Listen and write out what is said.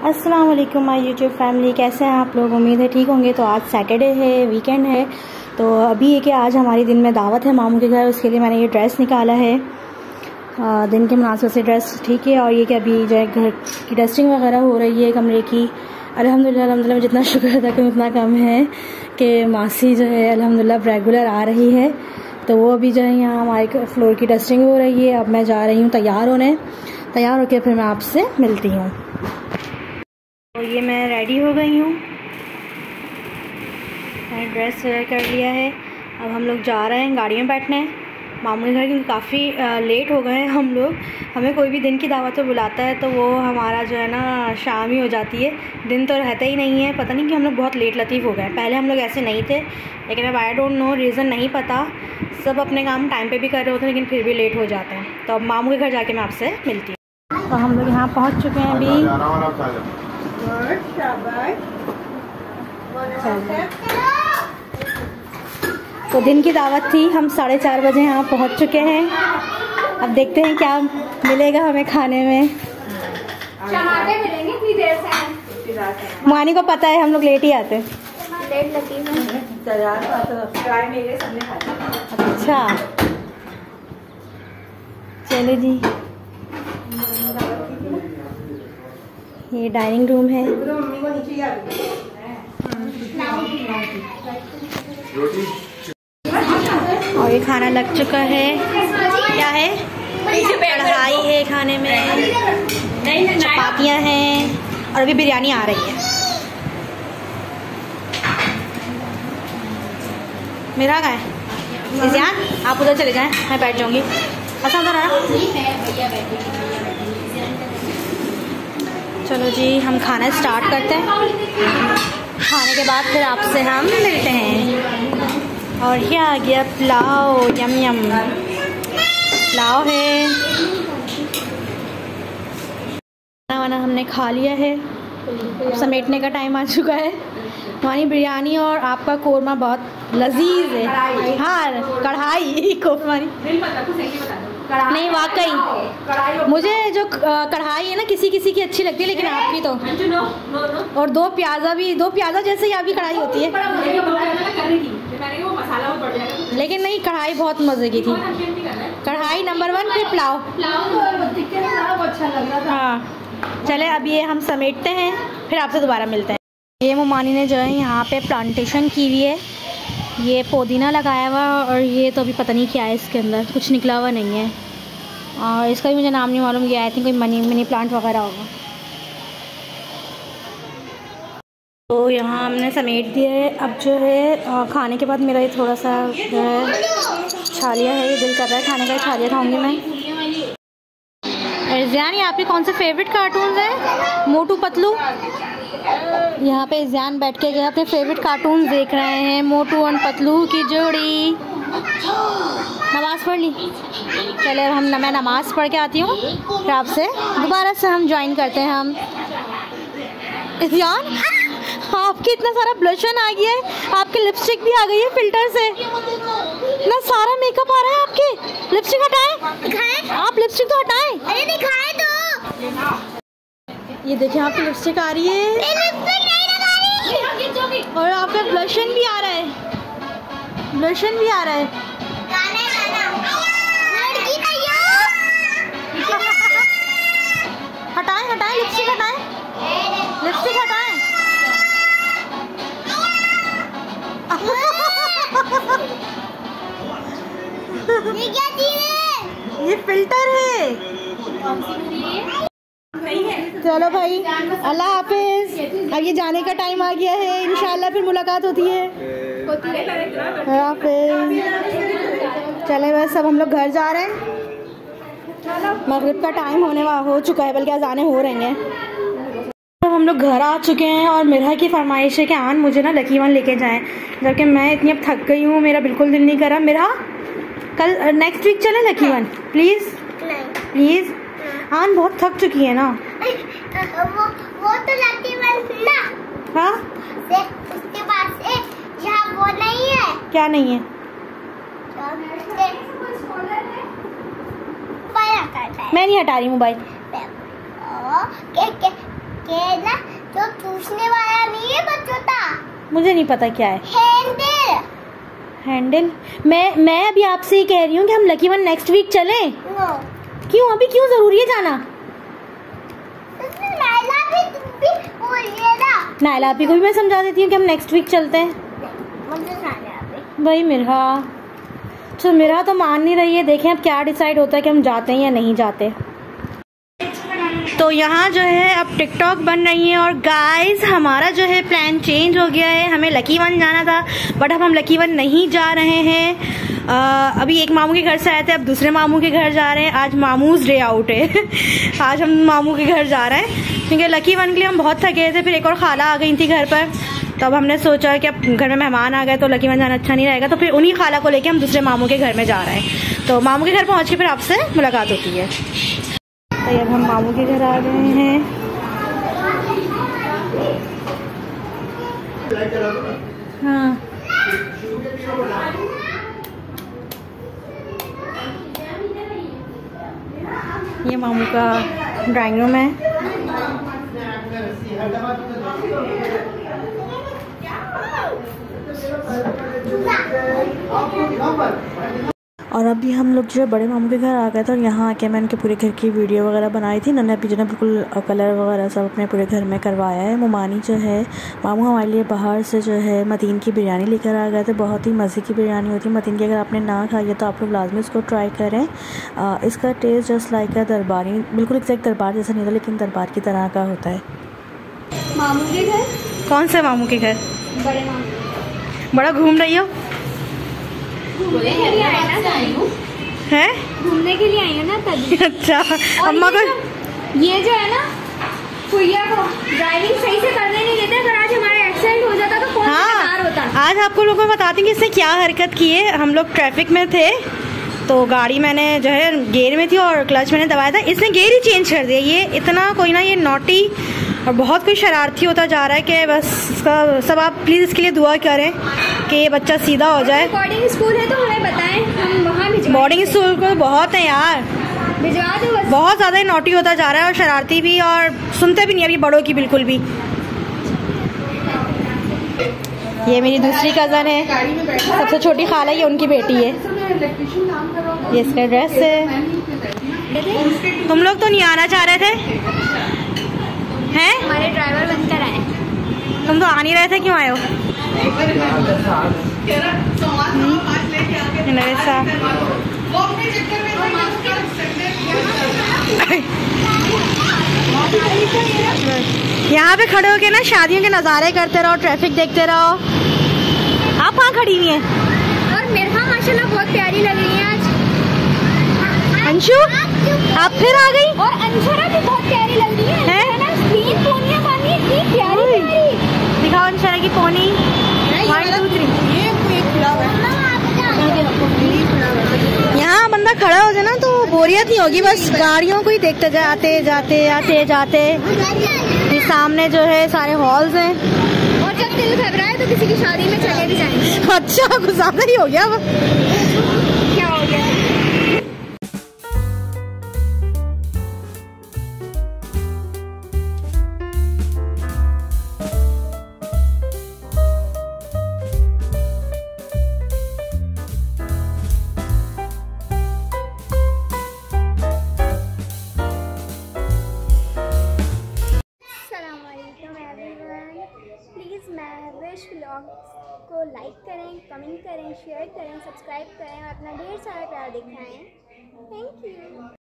अस्सलाम वालेकुम my YouTube family, कैसे हैं आप लोग। उम्मीद है ठीक होंगे। तो आज सैटरडे है, वीकेंड है, तो अभी ये कि आज हमारी दिन में दावत है मामू के घर। उसके लिए मैंने ये ड्रेस निकाला है, दिन के मुनासिब से ड्रेस ठीक है। और ये कि अभी जो है घर की डस्टिंग वगैरह हो रही है कमरे की। अल्हम्दुलिल्लाह में जितना शुक्र अदा करूँ उतना कम है कि मासी जो है अल्हम्दुलिल्लाह रेगुलर आ रही है। तो वो अभी जो है यहाँ हमारे फ्लोर की डस्टिंग हो रही है। अब मैं जा रही हूँ तैयार होने, तैयार होकर फिर मैं आपसे मिलती हूँ। तो ये मैं रेडी हो गई हूँ, मैंने ड्रेस कर लिया है। अब हम लोग जा रहे हैं गाड़ी में बैठने मामू के घर, क्योंकि काफ़ी लेट हो गए हैं हम लोग। हमें कोई भी दिन की दावत पे बुलाता है तो वो हमारा जो है ना शाम ही हो जाती है, दिन तो रहता ही नहीं है। पता नहीं कि हम लोग बहुत लेट लतीफ़ हो गए। पहले हम लोग ऐसे नहीं थे, लेकिन अब आई डोंट नो, रीज़न नहीं पता। सब अपने काम टाइम पे भी कर रहे होते हैं, लेकिन फिर भी लेट हो जाते हैं। तो अब मामू के घर जाके मैं आपसे मिलती हूँ। तो हम लोग यहाँ पहुँच चुके हैं अभी। तो दिन की दावत थी, हम 4:30 बजे यहाँ पहुँच चुके हैं। अब देखते हैं क्या मिलेगा हमें खाने में। टमाटर मिलेंगे इतनी देर से। मानी को पता है हम लोग लेट ही आते हैं। लेट लगी अच्छा चलो जी, ये डाइनिंग रूम है। और ये खाना लग चुका है। क्या है? कढ़ाई है खाने में, चपातियाँ हैं और अभी बिरयानी आ रही है। मेरा कहाँ है? इज़ियान आप उधर चले जाएं, मैं बैठ जाऊंगी। अच्छा उधर आ। चलो जी, हम खाना स्टार्ट करते हैं। खाने के बाद फिर आपसे हम मिलते हैं। और ये आ गया पुलाव, यम यम पुलाव है। खाना वाना हमने खा लिया है, अब समेटने का टाइम आ चुका है। हमारी बिरयानी और आपका कोरमा बहुत लजीज है। हाँ कढ़ाई कोरमा नहीं, वाकई मुझे जो कढ़ाई है ना किसी किसी की अच्छी लगती है, लेकिन आपकी तो। और दो प्याजा जैसे ही आपकी कढ़ाई होती है, लेकिन नहीं कढ़ाई बहुत मजे की थी। कढ़ाई नंबर 1 पे पुलाव। हाँ चले, अब ये हम समेटते हैं, फिर आपसे दोबारा मिलते हैं। ये मोमानी ने जो है यहाँ पे प्लांटेशन की हुई है, ये पुदीना लगाया हुआ, और ये तो अभी पता नहीं क्या है इसके अंदर, कुछ निकला हुआ नहीं है। और इसका भी मुझे नाम नहीं मालूम, ये आई थिंक कोई मिनी प्लांट वगैरह होगा। तो यहाँ हमने समेट दिया है। अब जो है खाने के बाद मेरा ये थोड़ा सा जो है छालिया है, ये दिल कर रहा है खाने का, छालिया खाऊंगी मैं। इज़ियान, ये आपके कौन से फेवरेट कार्टून्स हैं? मोटू पतलू। यहाँ पे इज़ियान बैठ के जो अपने फेवरेट कार्टून देख रहे हैं, मोटू और पतलू की जोड़ी। नमाज़ पढ़ ली? चले अब मैं नमाज़ पढ़ के आती हूँ, फिर आपसे दोबारा से हम ज्वाइन करते हैं। हम इज़ियान, आपके इतना सारा ब्लशन आ गया है, आपकी लिपस्टिक भी आ गई है फिल्टर से, इतना सारा मेकअप आ रहा है आपके। लिपस्टिक हटाएं, आप लिपस्टिक तो हटाएं। अरे दिखाए तो। ये देखिए आपकी लिपस्टिक आ रही है, और आपका ब्लशन भी आ रहा है, ब्लशन भी आ रहा है। हटाएं हटाएं लिपस्टिक हटाएं, लिपस्टिक हटाएं। ये क्या चीज़ है? ये फिल्टर है। चलो भाई, अल्लाह हाफिज। अब ये जाने का टाइम आ गया है, इंशाल्लाह फिर मुलाकात होती है। हाफिज। चले बस, अब हम लोग घर जा रहे हैं। मगरिब का टाइम हो चुका है, बल्कि अज़ानें हो रही हैं। तो हम लोग घर आ चुके हैं, और मिरहा की फरमाइश है कि आन मुझे ना लकी वन लेके जाएं, जबकि मैं इतनी अब थक गई हूँ, मेरा बिल्कुल दिल नहीं कर रहा। मिरहा कल नेक्स्ट वीक चले लकी वन, प्लीज़ प्लीज़। आन बहुत थक चुकी है ना। वो तो लकी वन ना। हाँ उसके पास है, यहाँ वो नहीं है। क्या नहीं है? मैं नहीं हटा रही मोबाइल। के ना मुझे नहीं पता क्या है। हैंडल। हैंडल। मैं अभी आपसे ही कह रही हूँ कि हम लकी वन नेक्स्ट वीक चलें। नो। क्यों? अभी क्यों जरूरी है जाना? नायला आपी को भी मैं समझा देती हूँ कि हम नेक्स्ट वीक चलते हैं। भाई मेरा चल, मेरा तो मान नहीं रही है। देखें अब क्या डिसाइड होता है कि हम जाते हैं या नहीं जाते। तो यहाँ जो है अब टिकटॉक बन रही है और गाइस हमारा जो है प्लान चेंज हो गया है। हमें लकी वन जाना था बट अब हम लकी वन नहीं जा रहे हैं। अभी एक मामू के घर से आए थे, अब दूसरे मामू के घर जा रहे हैं। आज मामूज डे आउट है आज हम मामू के घर जा रहे हैं क्योंकि लकी वन के लिए हम बहुत थके थे। फिर एक और खाला आ गई थी घर पर, तब हमने सोचा कि अब घर में मेहमान आ गए तो लकी वन जाना अच्छा नहीं रहेगा, तो फिर उन्हीं खाला को लेके हम दूसरे मामू के घर में जा रहे हैं। तो मामू के घर पहुँच के फिर आपसे मुलाकात होती है। तो अब हम मामू के घर आ गए हैं। हाँ ये मामू का ड्राइंग रूम है। और अभी हम लोग जो है बड़े मामू के घर आ गए थे और यहाँ आके मैं उनके पूरे घर की वीडियो वगैरह बनाई थी। नन्हे पीछे ने बिल्कुल कलर वगैरह सब अपने पूरे घर में करवाया है। मुमानी जो है मामू हमारे लिए बाहर से जो है मतीन की बिरयानी लेकर आ गए थे। बहुत ही मज़े की बिरयानी होती है मतीन की। अगर आपने ना खाई है तो आप लोग लाजमी इसको ट्राई करें। इसका टेस्ट जस्ट लाइक है दरबारी, बिल्कुल एग्जैक्ट दरबार जैसा नहीं था लेकिन दरबार की तरह का होता है। मामू के घर? कौन से मामू के घर? बड़े मामू। बड़ा घूम रही हो? घूमने के लिए आई ना, है घूमने के लिए आई हूँ ना तभी। अच्छा अम्मा का ये जो है ना भैया को ड्राइविंग सही से करने नहीं देते। अगर आज हमारा एक्सीडेंट हो जाता तो कौन जिम्मेदार होता? आज आपको लोगों को बताते हैं कि इसने क्या हरकत की है। हम लोग ट्रैफिक में थे तो गाड़ी मैंने जो है गियर में थी और क्लच मैंने दबाया था, इसने गियर ही चेंज कर दिया। ये इतना कोई ना ये नॉटी और बहुत कोई शरारती होता जा रहा है कि बस इसका सब आप प्लीज़ इसके लिए दुआ करें कि ये बच्चा सीधा हो जाए। बोर्डिंग स्कूल है तो हमें बताएं, हम वहाँ भिजवा। बोर्डिंग स्कूल को बहुत है यार, भिजवा दो बस। बहुत ज़्यादा ही नॉटी होता जा रहा है और शरारती भी, और सुनते भी नहीं अभी बड़ों की बिल्कुल भी। ये मेरी दूसरी कज़न है, सबसे छोटी खाला ये उनकी बेटी है। ये इसका ड्रेस है। तुम लोग तो नहीं आना चाह रहे थे हैं? हमारे ड्राइवर बनकर आए। तुम तो आ नहीं रहे थे, क्यों आए हो? यहाँ पे खड़े होके ना शादियों के नज़ारे करते रहो, ट्रैफिक देखते रहो। आप कहाँ खड़ी हुई हैं? और मिर्हा माशाल्लाह बहुत प्यारी लग रही है आज। अंशु आप फिर आ गई? और अंशरा भी बहुत प्यारी लग रही है। तीन पोनियां बांधी है, इतनी प्यारी प्यारी। दिखाओ अंशरा की पोनी। 1 2 3। यहाँ बंदा खड़ा हो जाए ना तो बोरियत नहीं होगी, बस गाड़ियों को ही देखते जाए, आते जाते आते जाते। ये सामने जो है सारे हॉल्स हैं। और जब दिल घबराए तो किसी की शादी में चले भी जाएंगे। अच्छा कुछ ज्यादा ही हो गया वो। क्या हो गया? प्लीज़ महविश व्लॉग्स को लाइक करें, कमेंट करें, शेयर करें, सब्सक्राइब करें और अपना ढेर सारा प्यार दिखाएं। Thank you.